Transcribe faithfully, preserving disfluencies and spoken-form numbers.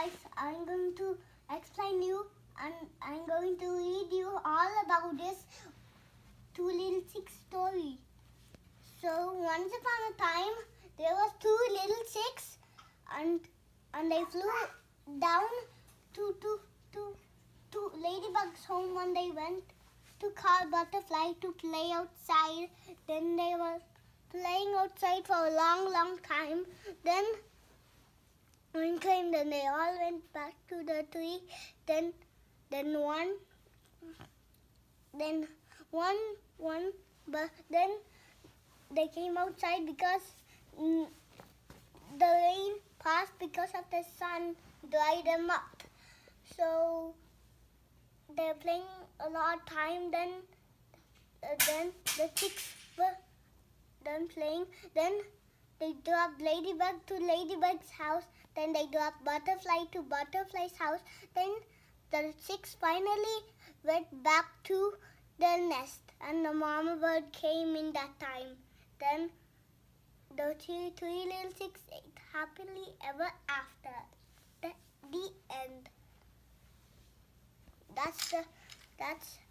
guys, I'm going to explain you and I'm going to read you all about this Two Little Chicks story. So once upon a time there was two little chicks and and they flew down to to to to Ladybug's home when they went to call Butterfly to play outside. Then they were playing outside for a long long time. Then one time, then they all went back to the tree. Then, then one, then one, one, but then they came outside because mm, the rain passed because of the sun dried them up. So they're playing a lot of time. Then, uh, then the chicks were done playing. Then they dropped Ladybug to Ladybug's house. Then they dropped Butterfly to Butterfly's house. Then the chicks finally went back to their nest. And the mama bird came in that time. Then the three, three little chicks ate happily ever after. The, the end. That's the, that's